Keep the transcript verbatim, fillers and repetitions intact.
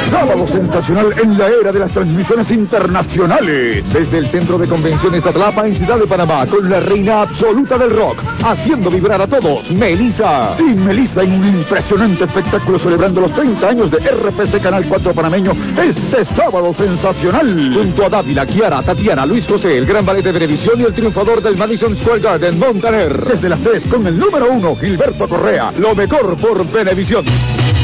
Sábado sensacional en la era de las transmisiones internacionales. Desde el Centro de Convenciones Atlapa en Ciudad de Panamá, con la reina absoluta del rock, haciendo vibrar a todos, Melissa. Sí, Melissa, en un impresionante espectáculo celebrando los treinta años de R P C Canal cuatro panameño, este sábado sensacional. Junto a Dávila, Kiara, Tatiana, Luis José, el gran ballet de televisión y el triunfador del Madison Square Garden, Montaner. Desde las tres con el número uno, Gilberto Correa. Lo mejor por Venevisión.